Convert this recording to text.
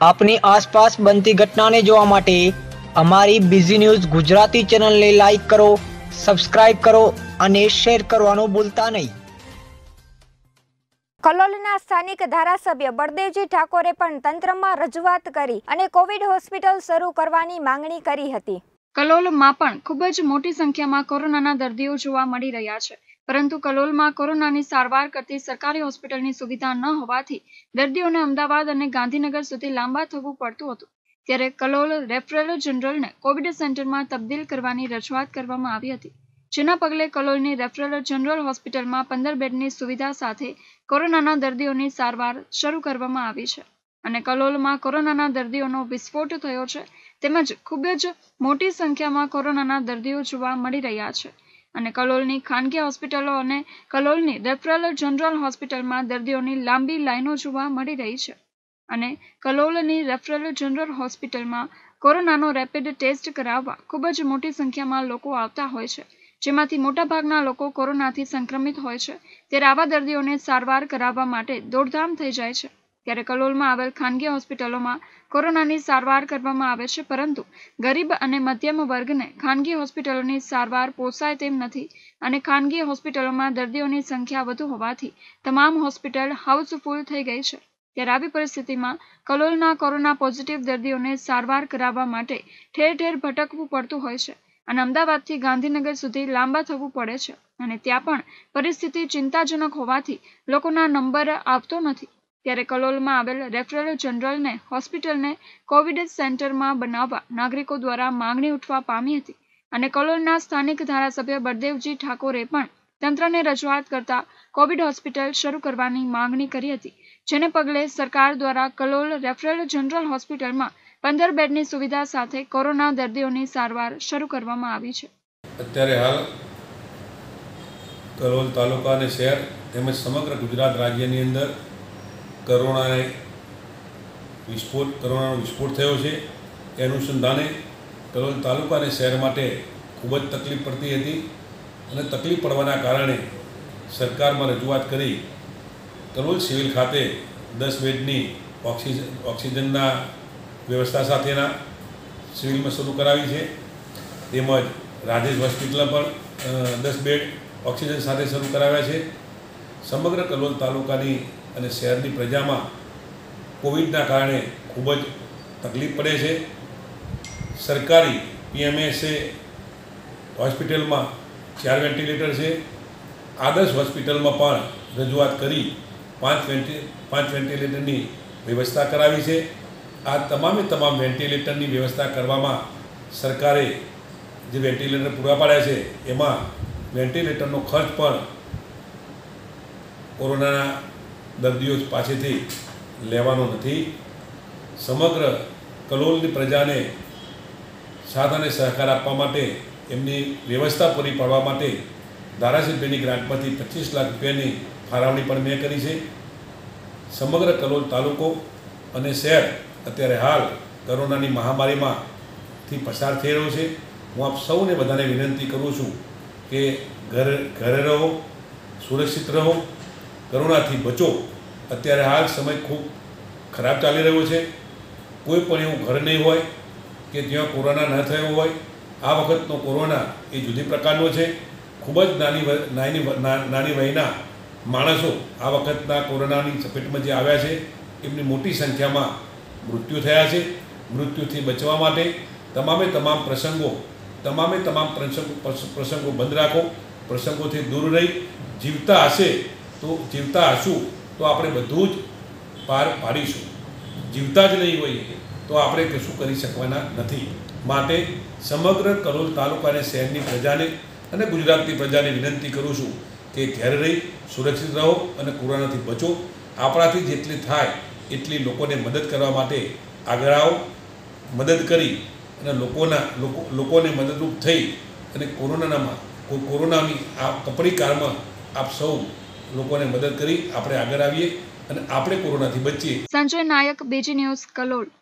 આપની આસપાસ બનતી ઘટનાને જોવા માટે અમારી બીઝી ન્યૂઝ ગુજરાતી ચેનલને લાઈક કરો, સબસ્ક્રાઇબ કરો અને શેર કરવાનું ભૂલતા નહીં. કલોલના સ્થાનિક ધારાસભ્ય બળદેવજી ઠાકોરે પણ તંત્રમાં રજૂઆત કરી અને કોવિડ હોસ્પિટલ શરૂ કરવાની માંગણી કરી હતી. કલોલમાં પણ ખૂબ જ મોટી સંખ્યામાં કોરોનાના દર્દીઓ જોવા મળી રહ્યા છે, પરંતુ કલોલમાં કોરોનાની સારવાર કરતી સરકારી હોસ્પિટલની સુવિધા ન હોવાથી દર્દીઓને અમદાવાદ અને ગાંધીનગર સુધી લાંબા થવું પડતું હતું. ત્યારે કલોલ રેફરલ જનરલને કોવિડ સેન્ટરમાં તબદીલ કરવાની રજૂઆત કરવામાં આવી હતી, જેના પગલે કલોલની રેફરલ જનરલ હોસ્પિટલમાં 15 બેડની સુવિધા સાથે કોરોનાના દર્દીઓની સારવાર શરૂ કરવામાં આવી છે. અને કલોલમાં કોરોનાના દર્દીઓનો વિસ્ફોટ થયો છે, તેમજ ખૂબ જ મોટી સંખ્યામાં કોરોનાના દર્દીઓ જોવા મળી રહ્યા છે. અને કલોલની ખાનગી હોસ્પિટલો અને કલોલની રેફરલ જનરલ હોસ્પિટલમાં દર્દીઓની લાંબી લાઈનો જોવા મળી રહી છે. અને કલોલની રેફરલ જનરલ હોસ્પિટલમાં કોરોનાનો રેપિડ ટેસ્ટ કરાવવા ખૂબ જ મોટી સંખ્યામાં લોકો આવતા હોય છે, જેમાંથી મોટાભાગના લોકો કોરોનાથી સંક્રમિત હોય છે. ત્યારે આવા દર્દીઓને સારવાર કરાવવા માટે દોડધામ થઈ જાય છે. ત્યારે કલોલમાં આવેલ ખાનગી હોસ્પિટલોમાં કોરોનાની સારવાર કરવામાં આવે છે, પરંતુ ગરીબ અને મધ્યમ વર્ગને ખાનગી હોસ્પિટલોની સારવાર પોસાય તેમ નથી. અને ખાનગી હોસ્પિટલોમાં દર્દીઓની સંખ્યા વધુ હોવાથી તમામ હોસ્પિટલ હાઉસફુલ થઈ ગઈ છે. ત્યારે આવી પરિસ્થિતિમાં કલોલના કોરોના પોઝિટિવ દર્દીઓને સારવાર કરાવવા માટે ઠેર ઠેર ભટકવું પડતું હોય છે અને અમદાવાદથી ગાંધીનગર સુધી લાંબા થવું પડે છે. અને ત્યાં પણ પરિસ્થિતિ ચિંતાજનક હોવાથી લોકોના નંબર આવતો નથી. ત્યારે કલોલમાં આવેલ રેફરલ જનરલને હોસ્પિટલને કોવિડ સેન્ટરમાં બનાવવા નાગરિકો દ્વારા માંગણી ઉઠવા પામી હતી. અને કલોલના સ્થાનિક ધારાસભ્ય બળદેવજી ઠાકોરે પણ તંત્રને રજૂઆત કરતા કોવિડ હોસ્પિટલ શરૂ કરવાની માંગણી કરી હતી, જેને પગલે સરકાર દ્વારા કલોલ રેફરલ જનરલ હોસ્પિટલમાં 15 બેડની સુવિધા સાથે કોરોના દર્દીઓની સારવાર શરૂ કરવામાં આવી છે. અત્યારે હાલ કલોલ તાલુકા અને શહેર તેમજ સમગ્ર ગુજરાત રાજ્યની અંદર કોરોનાનો વિસ્ફોટ થયો છે. એ અનુસંધાને કલોલ તાલુકા અને શહેર માટે ખૂબ જ તકલીફ પડતી હતી અને તકલીફ પડવાના કારણે સરકારમાં રજૂઆત કરી કલોલ સિવિલ ખાતે 10 બેડની ઓક્સિજનના વ્યવસ્થા સાથેના સિવિલમાં શરૂ કરાવી છે. તેમજ રાજેશ હોસ્પિટલ પણ 10 બેડ ઓક્સિજન સાથે શરૂ કરાવ્યા છે. સમગ્ર કલોલ તાલુકાની અને શહેરની પ્રજામાં કોવિડના કારણે ખૂબ જ તકલીફ પડે છે. સરકારી PMSA હોસ્પિટલમાં 4 વેન્ટિલેટર છે. આદર્શ હોસ્પિટલમાં પણ રજૂઆત કરી 5 વેન્ટિલેટરની વ્યવસ્થા કરાવી છે. આ તમામ વેન્ટિલેટરની વ્યવસ્થા કરવામાં સરકારે જે વેન્ટિલેટર પૂરા પાડ્યા છે, એમાં વેન્ટિલેટરનો ખર્ચ પણ કોરોનાના દર્દીઓ પાસેથી લેવાનો નથી. સમગ્ર કલોલની પ્રજાને સાથ અને સહકાર આપવા માટે, એમની વ્યવસ્થા પૂરી પાડવા માટે ધારાસભ્યની ગ્રાન્ટમાંથી 25 લાખ રૂપિયાની ફાળવણી પણ મેં કરી છે. સમગ્ર કલોલ તાલુકો અને શહેર અત્યારે હાલ કોરોનાની મહામારીમાંથી પસાર થઈ રહ્યો છે. હું આપ સૌને બધાને વિનંતી કરું છું કે ઘરે રહો, સુરક્ષિત રહો, કોરોનાથી બચો. અત્યારે હાલ સમય ખૂબ ખરાબ ચાલી રહ્યો છે. કોઈ પણ એવું ઘર નહીં હોય કે જ્યાં કોરોના ન થયો હોય. આ વખતનો કોરોના એ જુદી પ્રકારનો છે. ખૂબ જ નાની વયના માણસો આ વખતના કોરોનાની ચપેટમાં જે આવ્યા છે, એમની મોટી સંખ્યામાં મૃત્યુ થયા છે. મૃત્યુથી બચવા માટે તમામ પ્રસંગો બંધ રાખો. પ્રસંગોથી દૂર રહી જીવતા હશું તો આપણે બધું જ પાર પાડીશું. જીવતા જ નહીં હોઈએ તો આપણે કશું કરી શકવાના નથી. માટે સમગ્ર કલોલ તાલુકા અને શહેરની પ્રજાને અને ગુજરાતની પ્રજાને વિનંતી કરું છું કે ઘેર રહી સુરક્ષિત રહો અને કોરોનાથી બચો. આપણાથી જેટલી થાય એટલી લોકોને મદદ કરવા માટે આગળ આવો. મદદ કરી અને લોકોને મદદરૂપ થઈ અને કોરોનાની આ કપરી કાળમાં આપ સૌ લોકોને મદદ કરી આપણે આગળ આવીએ અને આપણે કોરોનાથી બચીએ. સંજય નાયક, બીજી ન્યૂઝ, કલોલ.